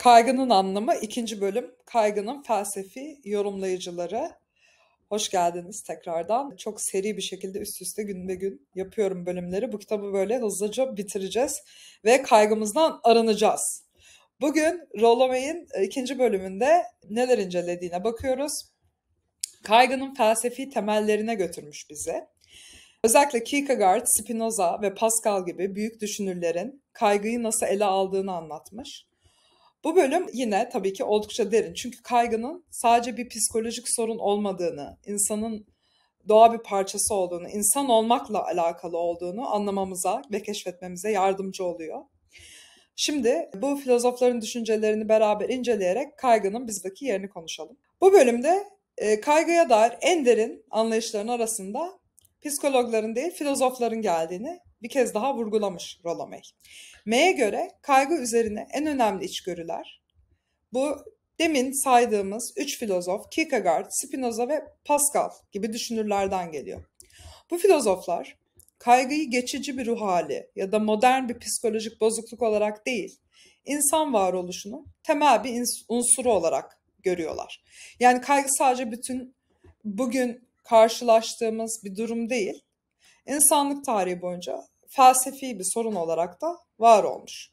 Kaygının Anlamı 2. bölüm. Kaygının felsefi yorumlayıcıları. Hoş geldiniz tekrardan. Çok seri bir şekilde üst üste gün be gün yapıyorum bölümleri. Bu kitabı böyle hızlıca bitireceğiz ve kaygımızdan arınacağız. Bugün Rollo May'in 2. bölümünde neler incelediğine bakıyoruz. Kaygının felsefi temellerine götürmüş bizi. Özellikle Kierkegaard, Spinoza ve Pascal gibi büyük düşünürlerin kaygıyı nasıl ele aldığını anlatmış. Bu bölüm yine tabii ki oldukça derin. Çünkü kaygının sadece bir psikolojik sorun olmadığını, insanın doğa bir parçası olduğunu, insan olmakla alakalı olduğunu anlamamıza ve keşfetmemize yardımcı oluyor. Şimdi bu filozofların düşüncelerini beraber inceleyerek kaygının bizdeki yerini konuşalım. Bu bölümde kaygıya dair en derin anlayışların arasında psikologların değil filozofların geldiğini bir kez daha vurgulamış Rollo May. May'e göre kaygı üzerine en önemli içgörüler bu demin saydığımız 3 filozof Kierkegaard, Spinoza ve Pascal gibi düşünürlerden geliyor. Bu filozoflar kaygıyı geçici bir ruh hali ya da modern bir psikolojik bozukluk olarak değil, insan varoluşunun temel bir unsuru olarak görüyorlar. Yani kaygı sadece bütün bugün karşılaştığımız bir durum değil, insanlık tarihi boyunca felsefi bir sorun olarak da var olmuş.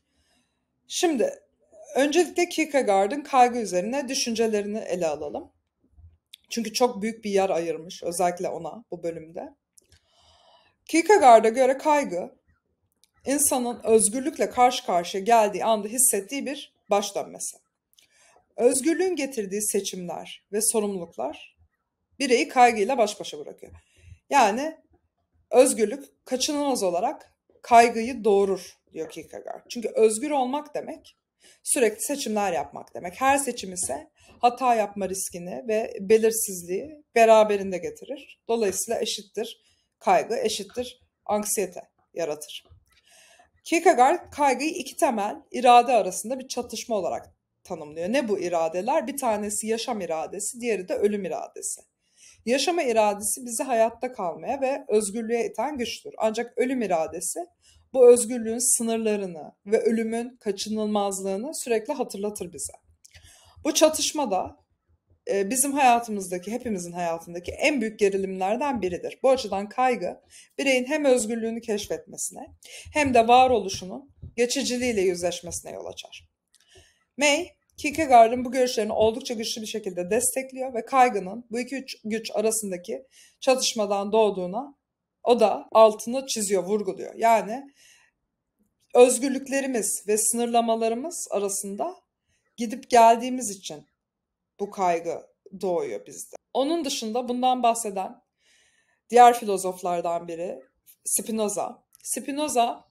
Şimdi öncelikle Kierkegaard'ın kaygı üzerine düşüncelerini ele alalım. Çünkü çok büyük bir yer ayırmış özellikle ona bu bölümde. Kierkegaard'a göre kaygı, insanın özgürlükle karşı karşıya geldiği anda hissettiği bir baş dönmesi. Özgürlüğün getirdiği seçimler ve sorumluluklar bireyi kaygıyla baş başa bırakıyor. Yani özgürlük kaçınılmaz olarak kaygıyı doğurur diyor Kierkegaard. Çünkü özgür olmak demek sürekli seçimler yapmak demek. Her seçim ise hata yapma riskini ve belirsizliği beraberinde getirir. Dolayısıyla eşittir kaygı, eşittir anksiyete yaratır. Kierkegaard kaygıyı iki temel irade arasında bir çatışma olarak tanımlıyor. Ne bu iradeler? Bir tanesi yaşam iradesi, diğeri de ölüm iradesi. Yaşama iradesi bizi hayatta kalmaya ve özgürlüğe iten güçtür. Ancak ölüm iradesi bu özgürlüğün sınırlarını ve ölümün kaçınılmazlığını sürekli hatırlatır bize. Bu çatışma da bizim hayatımızdaki, hepimizin hayatındaki en büyük gerilimlerden biridir. Bu açıdan kaygı, bireyin hem özgürlüğünü keşfetmesine hem de varoluşunun geçiciliğiyle yüzleşmesine yol açar. May, Kierkegaard'ın bu görüşlerini oldukça güçlü bir şekilde destekliyor ve kaygının bu iki güç arasındaki çatışmadan doğduğuna o da altını çiziyor, vurguluyor. Yani özgürlüklerimiz ve sınırlamalarımız arasında gidip geldiğimiz için bu kaygı doğuyor bizde. Onun dışında bundan bahseden diğer filozoflardan biri Spinoza. Spinoza,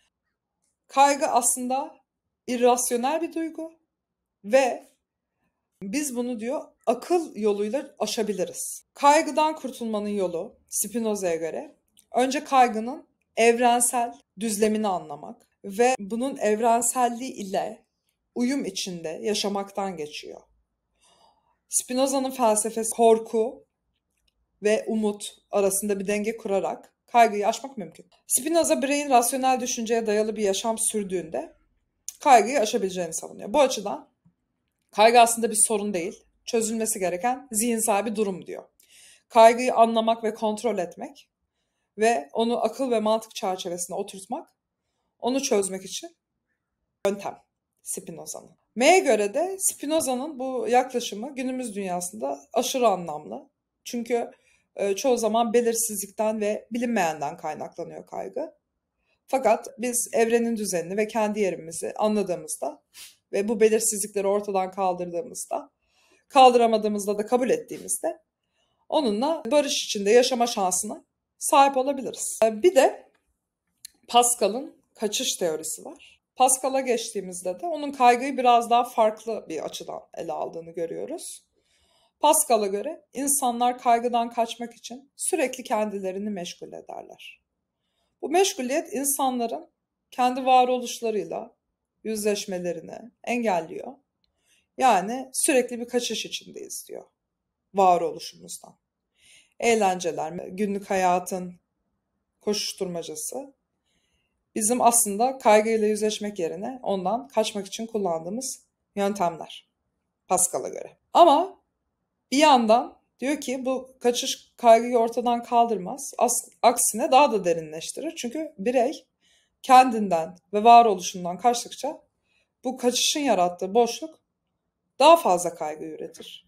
kaygı aslında irrasyonel bir duygu ve biz bunu diyor akıl yoluyla aşabiliriz. Kaygıdan kurtulmanın yolu Spinoza'ya göre önce kaygının evrensel düzlemini anlamak ve bunun evrenselliği ile uyum içinde yaşamaktan geçiyor. Spinoza'nın felsefesi korku ve umut arasında bir denge kurarak kaygıyı aşmak mümkün. Spinoza bireyin rasyonel düşünceye dayalı bir yaşam sürdüğünde kaygıyı aşabileceğini savunuyor. Bu açıdan kaygı aslında bir sorun değil, çözülmesi gereken zihinsel bir durum diyor. Kaygıyı anlamak ve kontrol etmek ve onu akıl ve mantık çerçevesine oturtmak, onu çözmek için yöntem Spinoza'nın. May'e göre de Spinoza'nın bu yaklaşımı günümüz dünyasında aşırı anlamlı. Çünkü çoğu zaman belirsizlikten ve bilinmeyenden kaynaklanıyor kaygı. Fakat biz evrenin düzenini ve kendi yerimizi anladığımızda ve bu belirsizlikleri ortadan kaldırdığımızda, kaldıramadığımızda da kabul ettiğimizde onunla barış içinde yaşama şansına sahip olabiliriz. Bir de Pascal'ın kaçış teorisi var. Pascal'a geçtiğimizde de onun kaygıyı biraz daha farklı bir açıdan ele aldığını görüyoruz. Pascal'a göre insanlar kaygıdan kaçmak için sürekli kendilerini meşgul ederler. Bu meşguliyet insanların kendi varoluşlarıyla yüzleşmelerini engelliyor. Yani sürekli bir kaçış içindeyiz diyor varoluşumuzdan. Eğlenceler, günlük hayatın koşuşturmacası bizim aslında kaygıyla yüzleşmek yerine ondan kaçmak için kullandığımız yöntemler Pascal'a göre. Ama bir yandan diyor ki bu kaçış kaygıyı ortadan kaldırmaz. Aksine daha da derinleştirir. Çünkü birey kendinden ve varoluşundan kaçtıkça bu kaçışın yarattığı boşluk daha fazla kaygı üretir.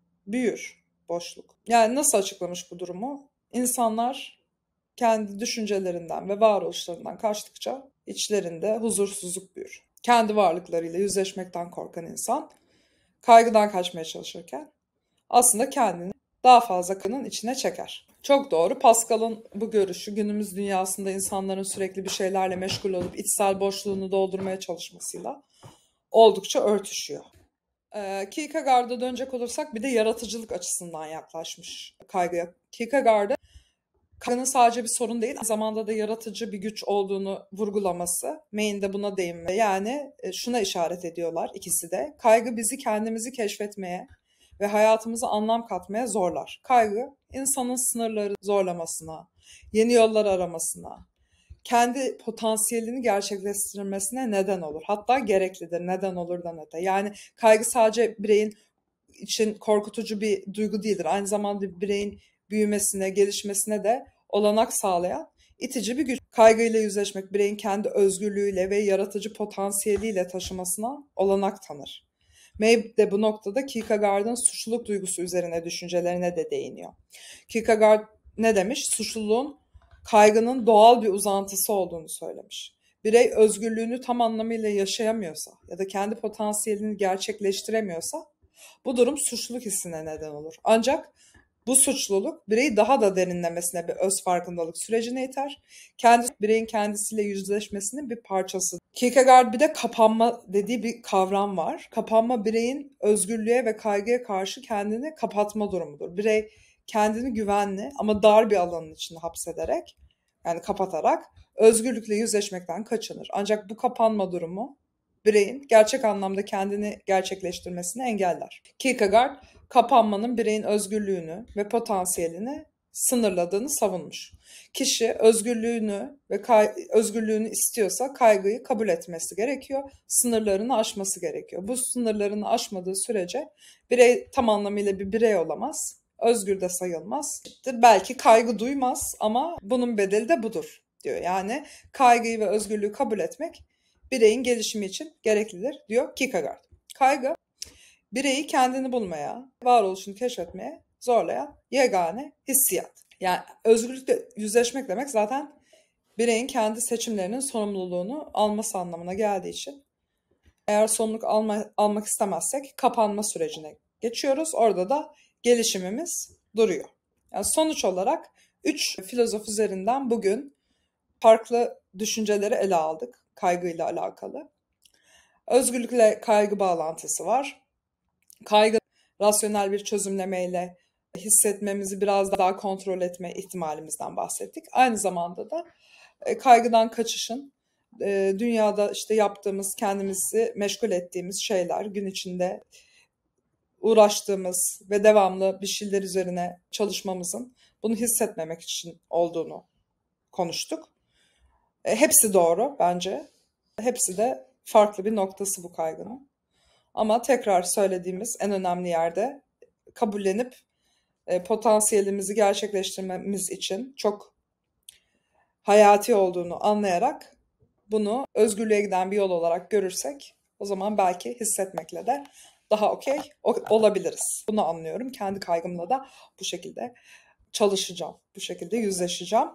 Büyür boşluk. Yani nasıl açıklamış bu durumu? İnsanlar kendi düşüncelerinden ve varoluşlarından kaçtıkça içlerinde huzursuzluk büyür. Kendi varlıklarıyla yüzleşmekten korkan insan kaygıdan kaçmaya çalışırken aslında kendini daha fazla kanın içine çeker. Çok doğru. Pascal'ın bu görüşü günümüz dünyasında insanların sürekli bir şeylerle meşgul olup içsel boşluğunu doldurmaya çalışmasıyla oldukça örtüşüyor. Kierkegaard'a dönecek olursak bir de yaratıcılık açısından yaklaşmış kaygıya. Kierkegaard'a kaygının sadece bir sorun değil, aynı zamanda da yaratıcı bir güç olduğunu vurgulaması, Mayne de buna değinme. Yani şuna işaret ediyorlar ikisi de. Kaygı bizi kendimizi keşfetmeye ve hayatımıza anlam katmaya zorlar. Kaygı insanın sınırları zorlamasına, yeni yollar aramasına, kendi potansiyelini gerçekleştirmesine neden olur. Hatta gereklidir, neden olurdan öte. Yani kaygı sadece bireyin için korkutucu bir duygu değildir. Aynı zamanda bireyin büyümesine, gelişmesine de olanak sağlayan itici bir güç. Kaygıyla yüzleşmek bireyin kendi özgürlüğüyle ve yaratıcı potansiyeliyle taşımasına olanak tanır. May de bu noktada Kierkegaard'ın suçluluk duygusu üzerine düşüncelerine de değiniyor. Kierkegaard ne demiş? Suçluluğun kaygının doğal bir uzantısı olduğunu söylemiş. Birey özgürlüğünü tam anlamıyla yaşayamıyorsa ya da kendi potansiyelini gerçekleştiremiyorsa bu durum suçluluk hissine neden olur. Ancak bu suçluluk bireyi daha da derinlemesine bir öz farkındalık sürecine iter. Bireyin kendisiyle yüzleşmesinin bir parçası. Kierkegaard bir de kapanma dediği bir kavram var. Kapanma bireyin özgürlüğe ve kaygıya karşı kendini kapatma durumudur. Birey kendini güvenli ama dar bir alanın içine hapsederek, yani kapatarak özgürlükle yüzleşmekten kaçınır. Ancak bu kapanma durumu bireyin gerçek anlamda kendini gerçekleştirmesini engeller. Kierkegaard, kapanmanın bireyin özgürlüğünü ve potansiyelini sınırladığını savunmuş. Kişi özgürlüğünü istiyorsa kaygıyı kabul etmesi gerekiyor, sınırlarını aşması gerekiyor. Bu sınırlarını aşmadığı sürece birey tam anlamıyla bir birey olamaz, özgür de sayılmaz. Belki kaygı duymaz ama bunun bedeli de budur diyor. Yani kaygıyı ve özgürlüğü kabul etmek bireyin gelişimi için gereklidir diyor Kierkegaard. Kaygı, bireyi kendini bulmaya, varoluşunu keşfetmeye zorlayan yegane hissiyat. Yani özgürlükle yüzleşmek demek zaten bireyin kendi seçimlerinin sorumluluğunu alması anlamına geldiği için eğer sorumluluk almak istemezsek kapanma sürecine geçiyoruz. Orada da gelişimimiz duruyor. Yani sonuç olarak 3 filozof üzerinden bugün farklı düşünceleri ele aldık kaygıyla alakalı. Özgürlükle kaygı bağlantısı var. Kaygı rasyonel bir çözümlemeyle hissetmemizi biraz daha kontrol etme ihtimalimizden bahsettik. Aynı zamanda da kaygıdan kaçışın dünyada işte yaptığımız, kendimizi meşgul ettiğimiz şeyler, gün içinde uğraştığımız ve devamlı bir şeyler üzerine çalışmamızın bunu hissetmemek için olduğunu konuştuk. Hepsi doğru bence. Hepsi de farklı bir noktası bu kaygının. Ama tekrar söylediğimiz en önemli yerde kabullenip potansiyelimizi gerçekleştirmemiz için çok hayati olduğunu anlayarak bunu özgürlüğe giden bir yol olarak görürsek o zaman belki hissetmekle de daha okey olabiliriz. Bunu anlıyorum. Kendi kaygımla da bu şekilde çalışacağım. Bu şekilde yüzleşeceğim.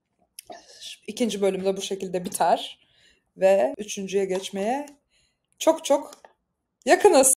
İkinci bölümde bu şekilde biter ve üçüncüye geçmeye çok çok yakınız.